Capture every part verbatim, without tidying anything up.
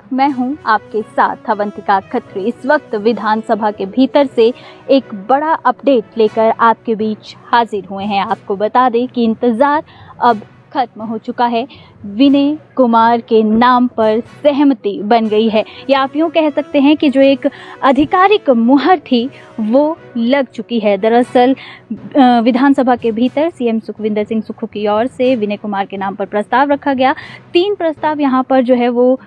मैं हूं आपके साथ अवंतिका खत्री। इस वक्त विधानसभा के भीतर से एक बड़ा अपडेट लेकर आपके बीच हाजिर हुए हैं। आपको बता दें कि इंतजार अब खत्म हो चुका है। विनय कुमार के नाम पर सहमति बन गई है, या आप यूँ कह सकते हैं कि जो एक आधिकारिक मुहर थी वो लग चुकी है। दरअसल विधानसभा के भीतर सीएम सुखविंदर सिंह सुक्खू की ओर से विनय कुमार के नाम पर प्रस्ताव रखा गया। तीन प्रस्ताव यहाँ पर जो है वो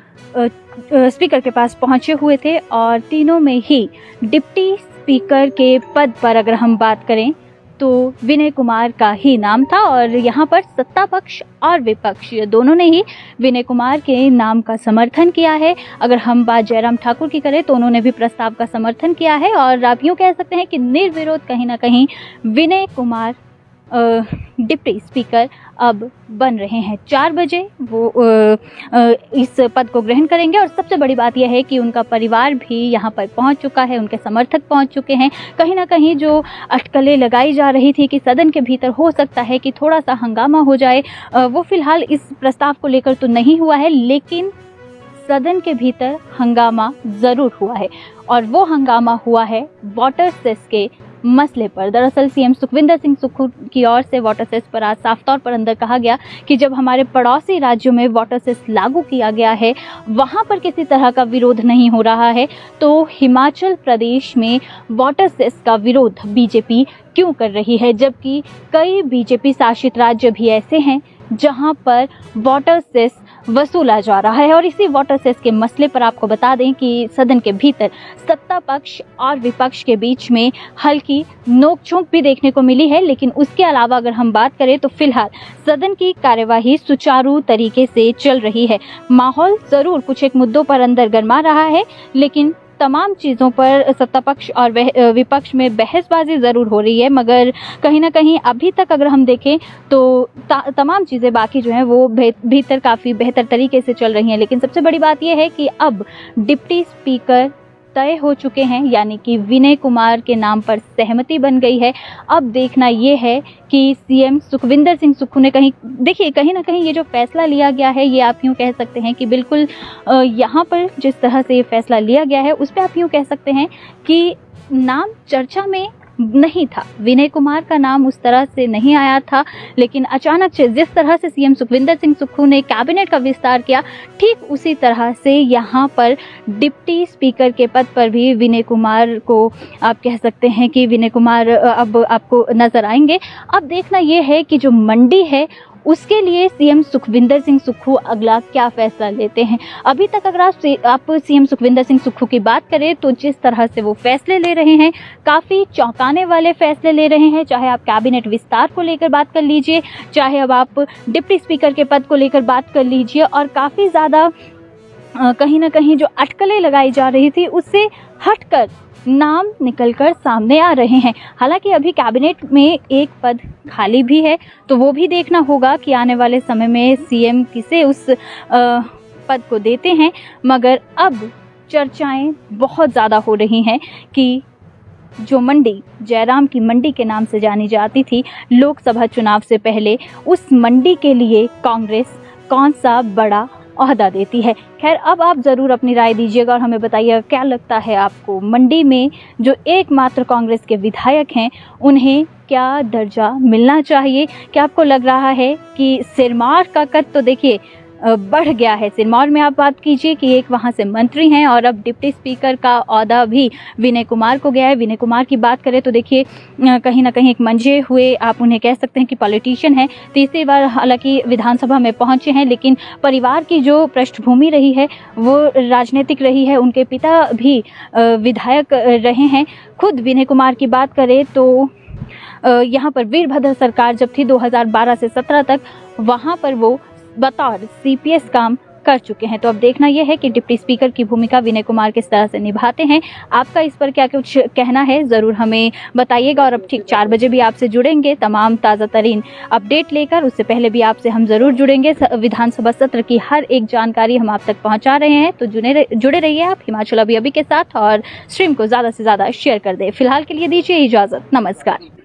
स्पीकर के पास पहुंचे हुए थे और तीनों में ही डिप्टी स्पीकर के पद पर अगर हम बात करें तो विनय कुमार का ही नाम था। और यहाँ पर सत्ता पक्ष और विपक्ष दोनों ने ही विनय कुमार के नाम का समर्थन किया है। अगर हम बात जयराम ठाकुर की करें तो उन्होंने भी प्रस्ताव का समर्थन किया है और आप यूँ कह सकते हैं कि निर्विरोध कहीं ना कहीं विनय कुमार डिप्टी स्पीकर अब बन रहे हैं। चार बजे वो आ, आ, इस पद को ग्रहण करेंगे और सबसे बड़ी बात यह है कि उनका परिवार भी यहाँ पर पहुँच चुका है, उनके समर्थक पहुँच चुके हैं। कहीं ना कहीं जो अटकलें लगाई जा रही थी कि सदन के भीतर हो सकता है कि थोड़ा सा हंगामा हो जाए, आ, वो फिलहाल इस प्रस्ताव को लेकर तो नहीं हुआ है, लेकिन सदन के भीतर हंगामा ज़रूर हुआ है और वो हंगामा हुआ है वाटर सेस के मसले पर। दरअसल सीएम सुखविंदर सिंह सुक्खू की ओर से वाटर सेस पर आज साफ तौर पर अंदर कहा गया कि जब हमारे पड़ोसी राज्यों में वाटर सेस लागू किया गया है, वहां पर किसी तरह का विरोध नहीं हो रहा है, तो हिमाचल प्रदेश में वाटर सेस का विरोध बीजेपी क्यों कर रही है, जबकि कई बीजेपी शासित राज्य भी ऐसे हैं जहां पर वाटर सेस वसूला जा रहा है। और इसी वाटर सेस के मसले पर आपको बता दें कि सदन के भीतर सत्ता पक्ष और विपक्ष के बीच में हल्की नोकझोंक भी देखने को मिली है, लेकिन उसके अलावा अगर हम बात करें तो फिलहाल सदन की कार्यवाही सुचारू तरीके से चल रही है। माहौल जरूर कुछ एक मुद्दों पर अंदर गर्मा रहा है, लेकिन तमाम चीज़ों पर सत्ता पक्ष और विपक्ष में बहसबाजी ज़रूर हो रही है, मगर कहीं ना कहीं अभी तक अगर हम देखें तो तमाम चीज़ें बाकी जो हैं वो भीतर काफ़ी बेहतर तरीके से चल रही हैं। लेकिन सबसे बड़ी बात यह है कि अब डिप्टी स्पीकर तय हो चुके हैं, यानी कि विनय कुमार के नाम पर सहमति बन गई है। अब देखना ये है कि सीएम सुखविंदर सिंह सुक्खू ने कहीं देखिए कहीं ना कहीं ये जो फैसला लिया गया है, ये आप यूँ कह सकते हैं कि बिल्कुल यहाँ पर जिस तरह से ये फैसला लिया गया है उस पर आप यूँ कह सकते हैं कि नाम चर्चा में नहीं था, विनय कुमार का नाम उस तरह से नहीं आया था, लेकिन अचानक से जिस तरह से सीएम सुखविंदर सिंह सुक्खू ने कैबिनेट का विस्तार किया, ठीक उसी तरह से यहाँ पर डिप्टी स्पीकर के पद पर भी विनय कुमार को आप कह सकते हैं कि विनय कुमार अब आपको नजर आएंगे। अब देखना यह है कि जो मंडी है उसके लिए सीएम सुखविंदर सिंह सुक्खू अगला क्या फैसला लेते हैं। अभी तक अगर आप आप सीएम सुखविंदर सिंह सुक्खू की बात करें तो जिस तरह से वो फैसले ले रहे हैं, काफ़ी चौंकाने वाले फैसले ले रहे हैं। चाहे आप कैबिनेट विस्तार को लेकर बात कर लीजिए, चाहे अब आप डिप्टी स्पीकर के पद को लेकर बात कर लीजिए, और काफ़ी ज़्यादा कहीं ना कहीं जो अटकलें लगाई जा रही थी उससे हटकर नाम निकलकर सामने आ रहे हैं। हालांकि अभी कैबिनेट में एक पद खाली भी है, तो वो भी देखना होगा कि आने वाले समय में सीएम किसे उस आ, पद को देते हैं। मगर अब चर्चाएं बहुत ज़्यादा हो रही हैं कि जो मंडी जयराम की मंडी के नाम से जानी जाती थी लोकसभा चुनाव से पहले, उस मंडी के लिए कांग्रेस कौन सा बड़ा ओहदा देती है। खैर, अब आप ज़रूर अपनी राय दीजिएगा और हमें बताइएगा क्या लगता है आपको, मंडी में जो एकमात्र कांग्रेस के विधायक हैं उन्हें क्या दर्जा मिलना चाहिए। क्या आपको लग रहा है कि सिरमौर का कद तो देखिए बढ़ गया है, सिरमौर में आप बात कीजिए कि एक वहां से मंत्री हैं और अब डिप्टी स्पीकर का ओहदा भी विनय कुमार को गया है। विनय कुमार की बात करें तो देखिए कहीं ना कहीं एक मंजे हुए आप उन्हें कह सकते हैं कि पॉलिटिशियन है, तीसरी बार हालांकि विधानसभा में पहुंचे हैं, लेकिन परिवार की जो पृष्ठभूमि रही है वो राजनीतिक रही है। उनके पिता भी विधायक रहे हैं। खुद विनय कुमार की बात करें तो यहाँ पर वीरभद्र सरकार जब थी दो हज़ार बारह से सत्रह तक, वहाँ पर वो बतौर सीपीएस काम कर चुके हैं। तो अब देखना यह है कि डिप्टी स्पीकर की भूमिका विनय कुमार किस तरह से निभाते हैं। आपका इस पर क्या कुछ कहना है ज़रूर हमें बताइएगा। और अब ठीक चार बजे भी आपसे जुड़ेंगे तमाम ताज़ा तरीन अपडेट लेकर। उससे पहले भी आपसे हम ज़रूर जुड़ेंगे, विधानसभा सत्र की हर एक जानकारी हम आप तक पहुँचा रहे हैं। तो जुड़े जुड़े रहिए आप हिमाचल अभी अभी के साथ और स्ट्रीम को ज़्यादा से ज़्यादा शेयर कर दें। फिलहाल के लिए दीजिए इजाज़त, नमस्कार।